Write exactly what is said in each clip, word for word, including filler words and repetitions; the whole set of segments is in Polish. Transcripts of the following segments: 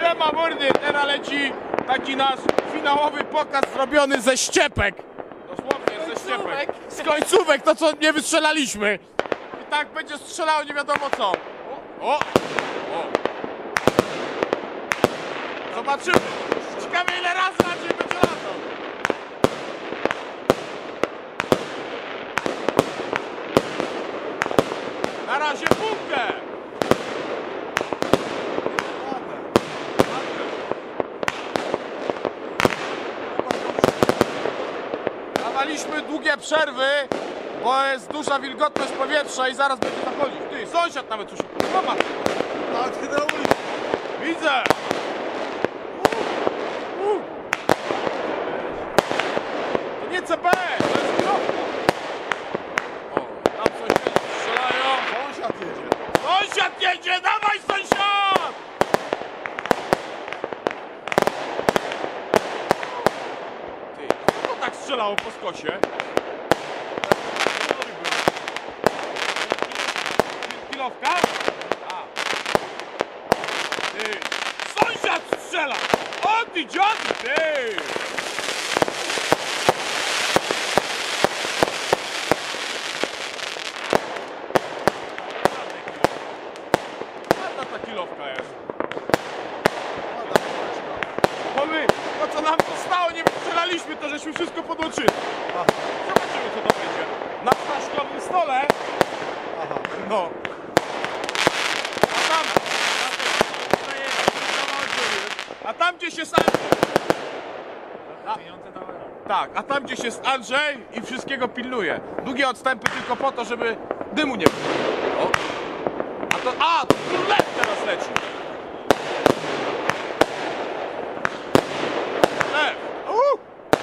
Siema mordy, teraz leci taki nasz finałowy pokaz zrobiony ze ściepek. Dosłownie ze ściepek. Z końcówek, to co nie wystrzelaliśmy. I tak będzie strzelało nie wiadomo co. O! O! Zobaczymy. Ciekawe ile razy Andrzej będzie latał. Na razie punktę. Dawaliśmy długie przerwy, bo jest duża wilgotność powietrza i zaraz będzie zachodzić. Ty, sąsiad nawet coś pomaga. Tak, ty na ulicy. Widzę. Uh, uh. To nie C B, to jest kierowca. O, tam sąsiedzi strzelają. Sąsiad jedzie. Sąsiad jedzie, dawaj sąsiad! Ty, a co to tak strzelało po skosie? Kilowka? A. Ty, sąsiad strzela! O ty dziady, ty! Ładna ta kilowka jest. Bo my, to co nam zostało, nie wystrzelaliśmy, to żeśmy wszystko podłączyli. Zobaczymy co to będzie. Na staszkowym stole. Aha. No. A tam... A tam gdzieś jest Andrzej. A, tak, a tam gdzieś jest Andrzej i wszystkiego pilnuje. Długie odstępy tylko po to, żeby dymu nie było. O. A to... A! To królew teraz leci. Lew. Uh.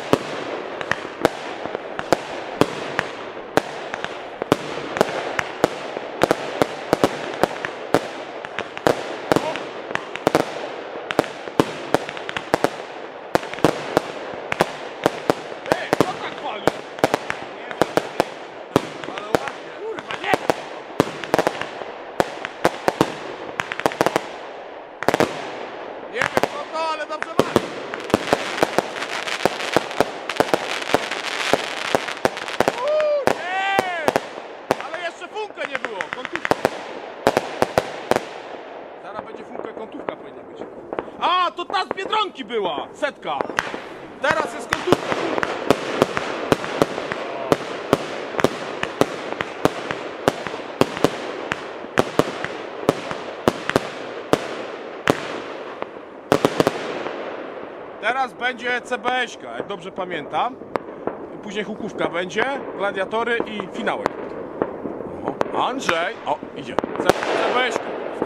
Ej, kto tak pali? Nie wiem, ale ładnie. Kurwa, nie wiem. Nie wiem kto to, ale dobrze ma. Uuu, nie! Ale jeszcze funka nie było, kontówka. Zaraz będzie funka, kontówka powinna być. A, to ta z Biedronki była, setka. Teraz jest kontówka. Teraz będzie C B S-ka, jak dobrze pamiętam. I później hukówka będzie, gladiatory i finałek. O, Andrzej! O, idzie. C B S-ka.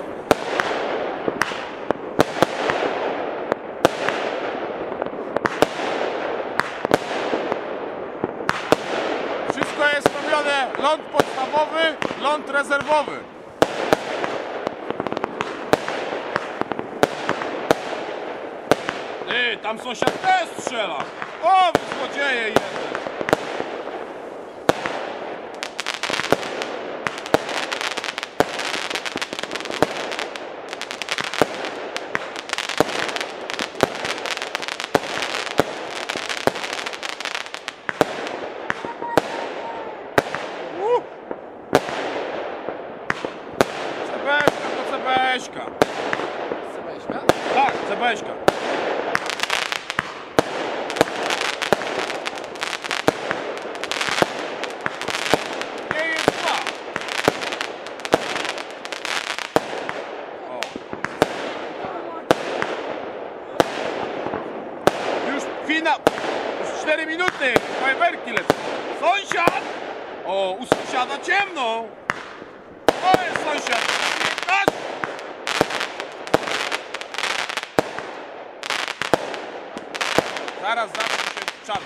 Wszystko jest robione, ląd podstawowy, ląd rezerwowy. Ty, tam sąsiad też strzela. O, wy złodzieje jeden. Uh. C B S-ka to C B S-ka. C B S-ka? Tak, C B S-ka. Nie jest dwa. O. Już finał. Już cztery minuty. Fajerwerki lecą. Sąsiad! O, u sąsiada ciemno. O, jest sąsiad. Patrz! Zaraz zacznie się czarny.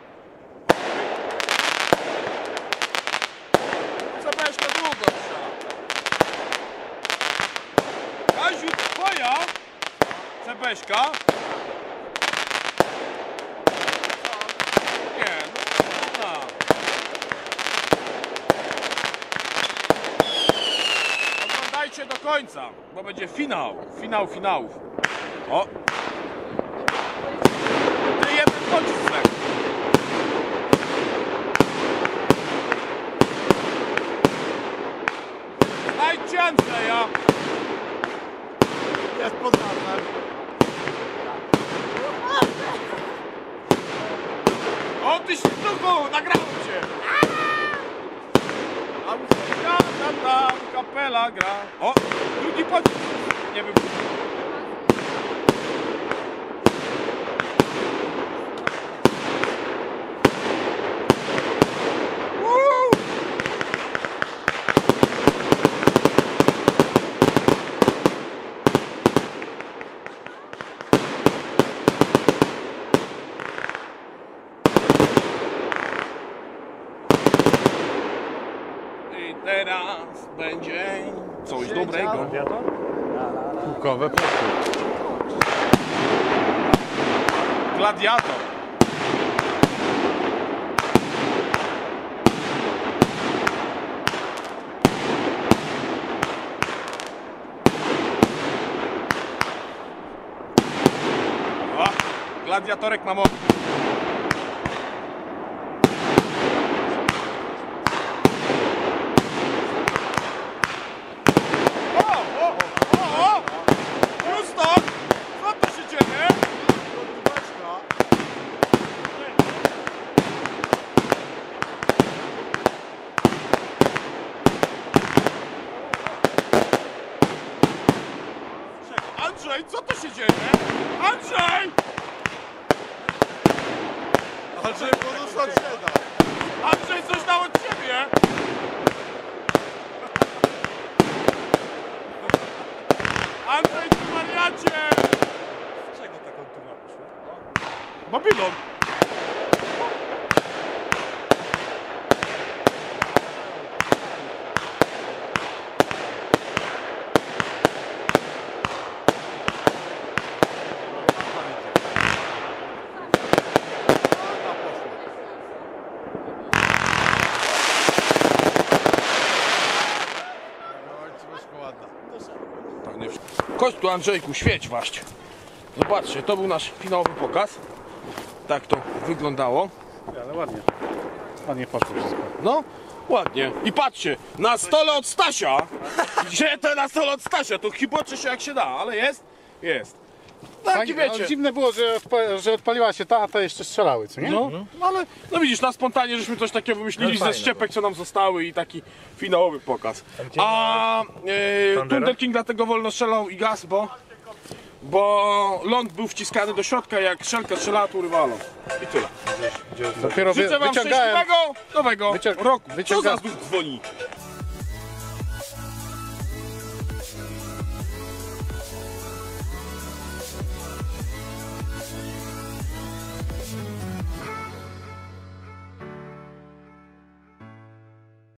C B S-ka długo strzela. Kaziu, twoja C B S-ka? Nie, no, no. Oglądajcie do końca, bo będzie finał, finał finałów. O! Ty jeden pocisk. Znajdźcie Andrzeja! Jest pod razem. O, ty ślubu, nagrałem cię! A muzyka, tam, tam, kapela gra. O, drugi pocisk. Nie wiem. Woo! I teraz będzie coś dobrego. Pukowe płotki. Gladiator. O, gladiatorek na mocy. O, o, o, o! Houston! Co tu się dzieje? Andrzej, co tu się dzieje? Andrzej! Andrzej, bonus od sieda. Andrzej, coś dał od ciebie! Andrzej, ty wariacie! Czego taką turę poszła? Babylon! Tak, nie... Chodź tu, Andrzejku, świeć właśnie. Zobaczcie, to był nasz finałowy pokaz. Tak to wyglądało. Ale ładnie. Ładnie poszło wszystko. No, ładnie. I patrzcie, na stole od Stasia. Gdzie to na stole od Stasia? To chiboczy się jak się da, ale jest? Jest. Tak, Fajnie, wiecie. ale dziwne było, że, odpa- że odpaliła się ta, a te jeszcze strzelały, co nie? No, no ale no widzisz, na spontanie żeśmy coś takiego wymyślili ze szczepek, co nam zostały i taki finałowy pokaz. A e, Thunder King dlatego wolno strzelał i gaz, bo bo ląd był wciskany do środka, jak szelka strzelała, to urywalo. I tyle. Dopiero wy, Życzę wam wyciągałem. szczęśliwego nowego Wycią- roku. Co za wyciąga- znów dzwoni?